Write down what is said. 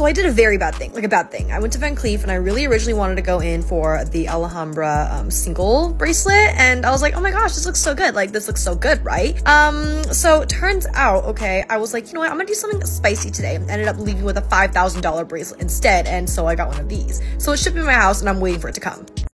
So I did a very bad thing, like a bad thing. I went to Van Cleef and I really originally wanted to go in for the Alhambra single bracelet, and I was like, oh my gosh, this looks so good. Like, this looks so good, right? So turns out, okay, I was like, you know what, I'm gonna do something spicy today. Ended up leaving with a $5,000 bracelet instead, and so I got one of these. So it's shipping to my house and I'm waiting for it to come.